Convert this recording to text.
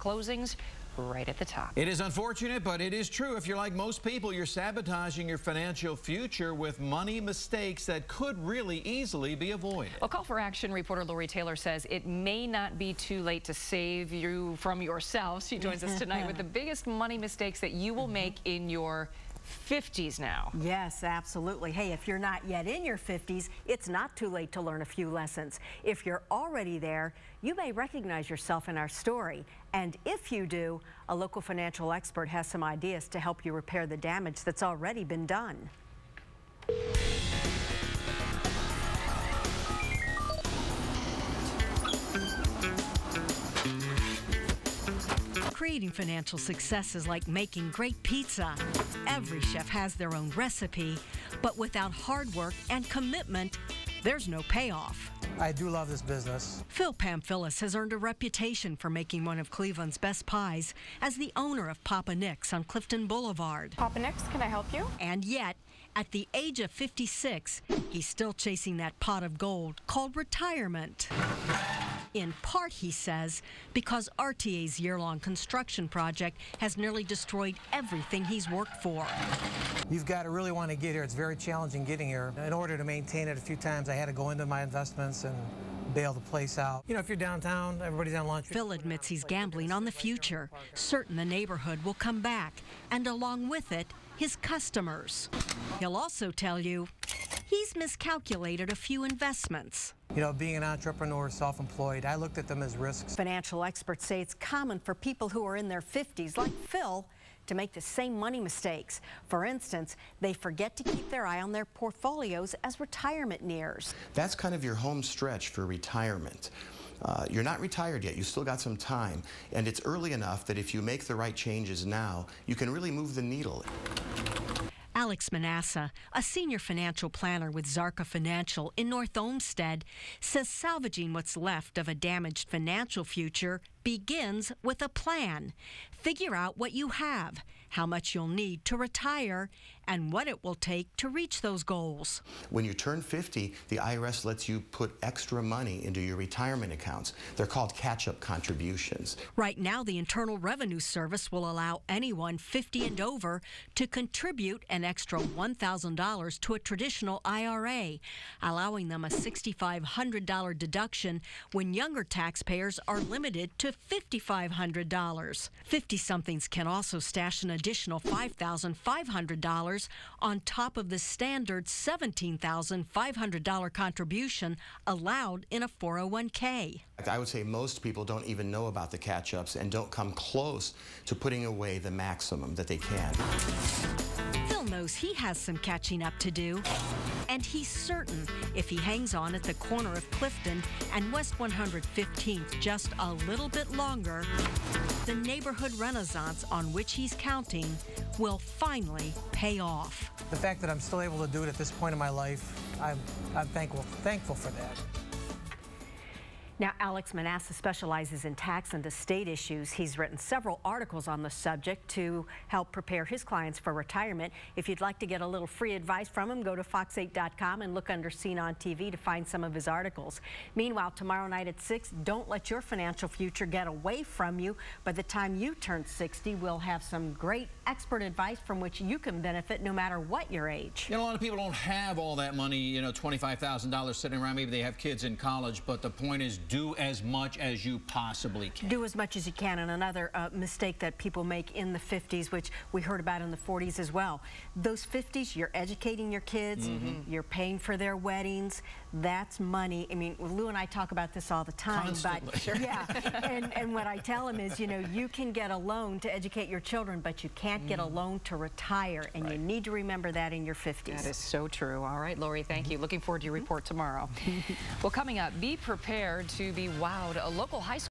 closings right at the top. It is unfortunate, but it is true. If you're like most people, you're sabotaging your financial future with money mistakes that could really easily be avoided. Well, Call for Action reporter Lori Taylor says it may not be too late to save you from yourself. She joins us tonight with the biggest money mistakes that you will make in your 50s now. Yes, absolutely. Hey, if you're not yet in your 50s, it's not too late to learn a few lessons. If you're already there, you may recognize yourself in our story. And if you do, a local financial expert has some ideas to help you repair the damage that's already been done. Creating financial success is like making great pizza. Every chef has their own recipe, but without hard work and commitment, there's no payoff. I do love this business. Phil Pamphilis has earned a reputation for making one of Cleveland's best pies as the owner of Papa Nick's on Clifton Boulevard. Papa Nick's, can I help you? And yet, at the age of 56, he's still chasing that pot of gold called retirement. In part, he says, because RTA's year-long construction project has nearly destroyed everything he's worked for. You've got to really want to get here. It's very challenging getting here. In order to maintain it a few times, I had to go into my investments and bail the place out. You know, if you're downtown, everybody's on lunch. Phil admits he's gambling on the future, certain the neighborhood will come back, and along with it, his customers. He'll also tell you he's miscalculated a few investments. You know, being an entrepreneur, self-employed, I looked at them as risks. Financial experts say it's common for people who are in their 50s, like Phil, to make the same money mistakes. For instance, they forget to keep their eye on their portfolios as retirement nears. That's kind of your home stretch for retirement. You're not retired yet, you still got some time, and it's early enough that if you make the right changes now, you can really move the needle. Alex Manassa, a senior financial planner with Zarka Financial in North Olmsted, says salvaging what's left of a damaged financial future begins with a plan. Figure out what you have, how much you'll need to retire, and what it will take to reach those goals. When you turn 50, the IRS lets you put extra money into your retirement accounts. They're called catch-up contributions. Right now, the Internal Revenue Service will allow anyone 50 and over to contribute an extra $1,000 to a traditional IRA, allowing them a $6,500 deduction when younger taxpayers are limited to $5,500. 50-somethings can also stash an additional $5,500 on top of the standard $17,500 contribution allowed in a 401k. I would say most people don't even know about the catch-ups and don't come close to putting away the maximum that they can. Phil knows he has some catching up to do, and he's certain if he hangs on at the corner of Clifton and West 115th just a little bit longer, the neighborhood renaissance on which he's counting will finally pay off. The fact that I'm still able to do it at this point in my life, I'm thankful for that. Now, Alex Manassa specializes in tax and estate issues. He's written several articles on the subject to help prepare his clients for retirement. If you'd like to get a little free advice from him, go to fox8.com and look under Seen on TV to find some of his articles. Meanwhile, tomorrow night at 6, don't let your financial future get away from you. By the time you turn 60, we'll have some great expert advice from which you can benefit no matter what your age. You know, a lot of people don't have all that money, you know, $25,000 sitting around. Maybe they have kids in college, but the point is, do as much as you possibly can. Do as much as you can. And another mistake that people make in the 50s, which we heard about in the 40s as well. Those 50s, you're educating your kids, you're paying for their weddings. That's money. I mean, Lou and I talk about this all the time. Constantly. But yeah, and what I tell them is, you know, you can get a loan to educate your children, but you can't get a loan to retire. And you need to remember that in your 50s. That is so true. All right, Lori, thank you. Looking forward to your report tomorrow. Well, coming up, be prepared to be wowed. A local high school